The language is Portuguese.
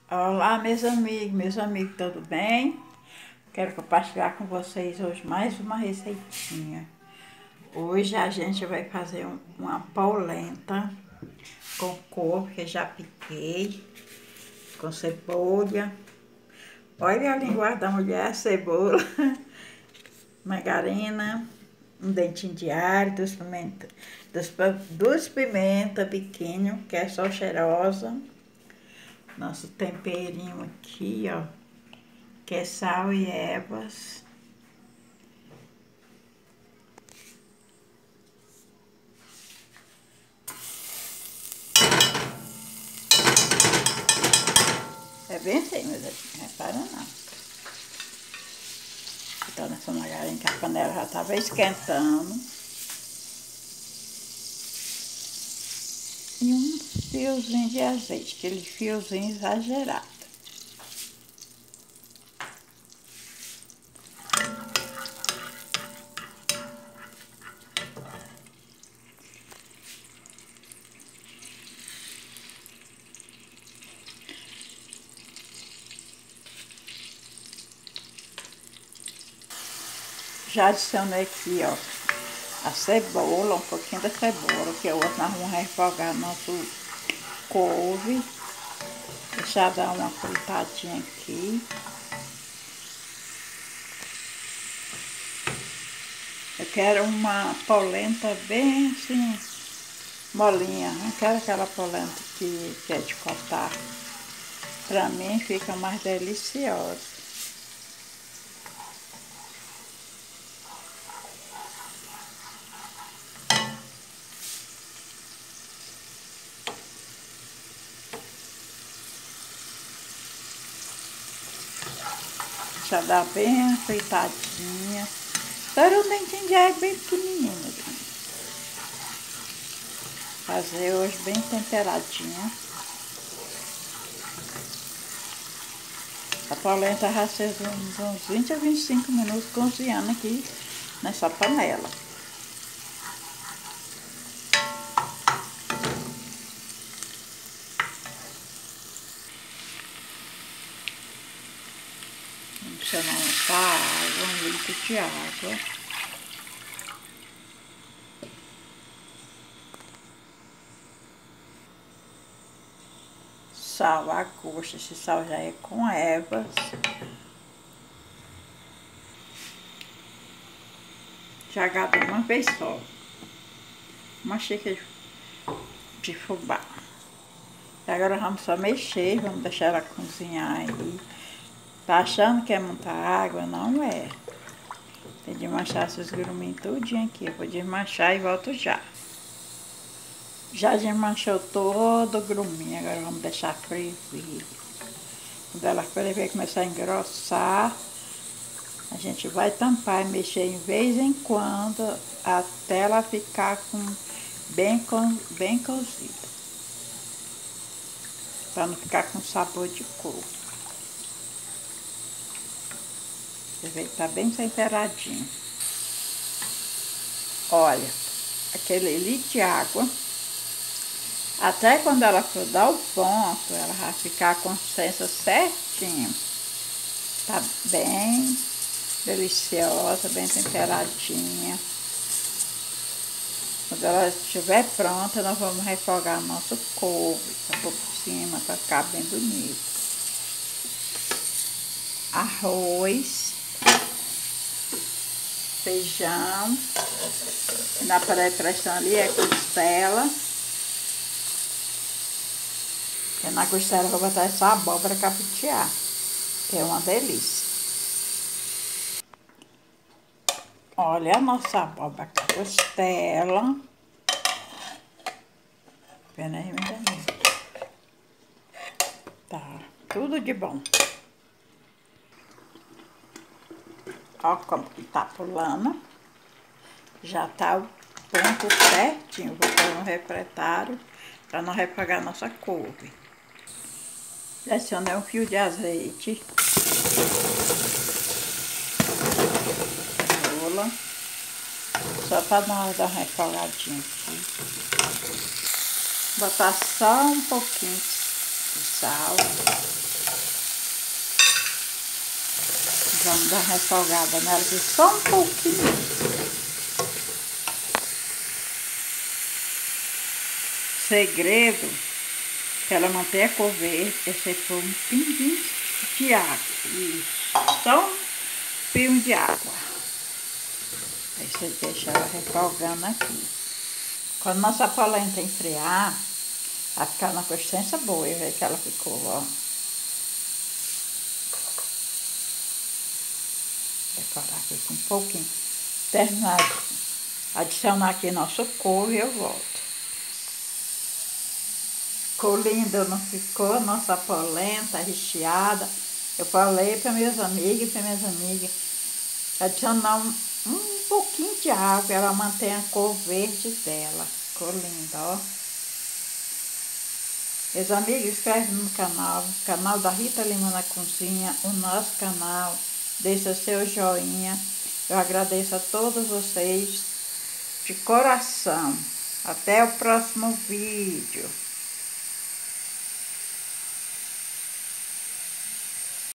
Olá, meus amigos, tudo bem? Quero compartilhar com vocês hoje mais uma receitinha. Hoje a gente vai fazer uma polenta com couve que já piquei, com cebola. Olha a linguagem da mulher, cebola, margarina, um dentinho de alho, duas pimentas pequenas, que é só cheirosa. Nosso temperinho aqui, ó, que é sal e ervas. É bem assim, mas não repara não. Então nessa margarina que a panela já estava esquentando. E um fiozinho de azeite, aquele fiozinho exagerado. Já adicionei aqui, ó, a cebola, um pouquinho da cebola, que hoje nós vamos refogar nosso couve. Deixar dar uma fritadinha aqui. Eu quero uma polenta bem assim, molinha. Não quero aquela polenta que é de cortar. Pra mim fica mais deliciosa. Já dá bem fritadinha. Era um dentinho de alho bem pequenininho. Fazer hoje bem temperadinha. A polenta já fez uns 20 a 25 minutos cozinhando aqui nessa panela. Vamos chamar um litro de água. Sal a gosto, esse sal já é com ervas. Jogado uma vez só. Uma xícara de fubá. E agora vamos só mexer, vamos deixar ela cozinhar aí. Tá achando que é muita água? Não é. Tem de desmanchar esses gruminhos tudinho aqui. Eu vou desmanchar e volto já. Já desmanchou todo o gruminho, agora vamos deixar ferver. Quando ela ferver, começar a engrossar, a gente vai tampar e mexer em vez em quando até ela ficar bem cozida. Para não ficar com sabor de couve. Você vê que tá bem temperadinho. Olha, aquele litro de água. Até quando ela for dar o ponto, ela vai ficar a consistência certinho. Tá bem deliciosa, bem temperadinha. Quando ela estiver pronta, nós vamos refogar nosso couve por cima para ficar bem bonito. Arroz, feijão, na pré-pressão ali é costela. E na costela eu vou botar essa abóbora capetear, que é uma delícia. Olha a nossa abóbora costela. Pena aí, meu amigo. Tá, tudo de bom. Ó como que tá pulando. Já tá o ponto certinho. Vou pôr no refratário para não refogar nossa couve. Adicionei um fio de azeite. Cebola. Só para dar uma refogadinha aqui. Botar só um pouquinho de sal. Vamos dar uma refogada nela aqui só um pouquinho. Segredo para ela manter a cor verde é você pôr um pinguinho de água. Isso. Só um pingo de água. Aí você deixa ela refogando aqui. Quando nossa polenta enfriar, vai ficar uma consistência boa. Eu vejo que ela ficou, ó. Decorar aqui com um pouquinho. Terminar, adicionar aqui nosso couve e eu volto. Ficou linda, não ficou? Nossa polenta recheada. Eu falei para minhas amigas adicionar um pouquinho de água, ela mantém a cor verde dela. Ficou linda, ó. Meus amigos, inscreve no canal da Rita Lima na Cozinha, o nosso canal, deixa seu joinha. Eu agradeço a todos vocês de coração. Até o próximo vídeo.